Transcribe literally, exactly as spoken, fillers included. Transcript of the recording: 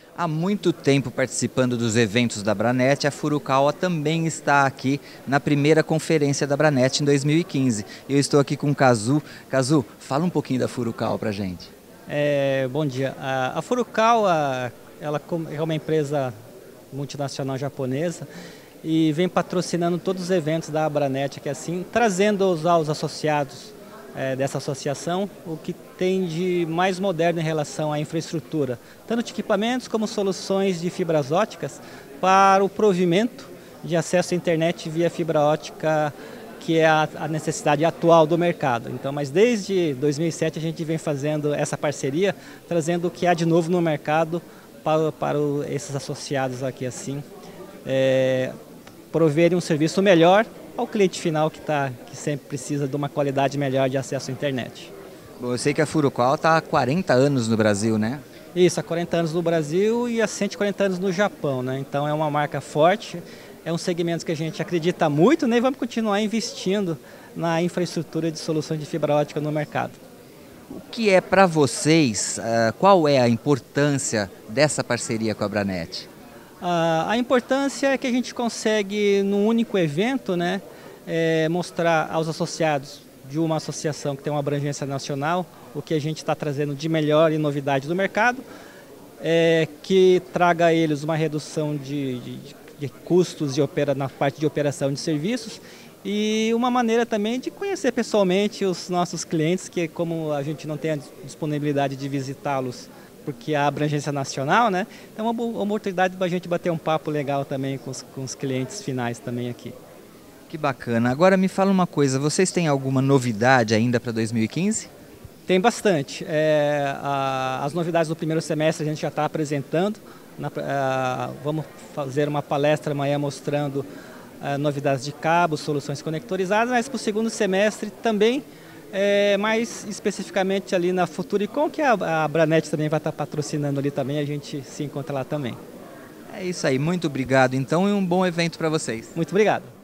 Há muito tempo participando dos eventos da Abranet, a Furukawa também está aqui na primeira conferência da Abranet em dois mil e quinze. Eu estou aqui com o Kazu. Kazu, fala um pouquinho da Furukawa para a gente. É, bom dia. A, a Furukawa ela é uma empresa multinacional japonesa e vem patrocinando todos os eventos da Abranet, aqui assim, trazendo aos, aos associados é, dessa associação o que tem de mais moderno em relação à infraestrutura, tanto de equipamentos como soluções de fibras óticas para o provimento de acesso à internet via fibra ótica, que é a, a necessidade atual do mercado. Então, mas desde dois mil e sete a gente vem fazendo essa parceria, trazendo o que há de novo no mercado para, para o, esses associados aqui assim, é, proverem um serviço melhor ao cliente final que, tá, que sempre precisa de uma qualidade melhor de acesso à internet. Bom, eu sei que a Furukawa está há quarenta anos no Brasil, né? Isso, há quarenta anos no Brasil e há cento e quarenta anos no Japão, né? Então é uma marca forte, é um segmento que a gente acredita muito, né? E vamos continuar investindo na infraestrutura de soluções de fibra ótica no mercado. O que é para vocês, uh, qual é a importância dessa parceria com a Abranet? Uh, a importância é que a gente consegue, num único evento, né, é, mostrar aos associados de uma associação que tem uma abrangência nacional o que a gente está trazendo de melhor e novidade do mercado, é, que traga a eles uma redução de, de, de custos de opera, na parte de operação de serviços e uma maneira também de conhecer pessoalmente os nossos clientes, que como a gente não tem a disponibilidade de visitá-los porque a abrangência nacional, né? Então é uma oportunidade para a gente bater um papo legal também com os, com os clientes finais também aqui. Que bacana. Agora me fala uma coisa, vocês têm alguma novidade ainda para dois mil e quinze? Tem bastante. É, a, as novidades do primeiro semestre a gente já está apresentando. Na, a, vamos fazer uma palestra amanhã mostrando a, novidades de cabos, soluções conectorizadas, mas para o segundo semestre também, é, mais especificamente ali na Futuricom, que a, a Abranet também vai estar patrocinando ali também, a gente se encontra lá também. É isso aí, muito obrigado então e um bom evento para vocês. Muito obrigado.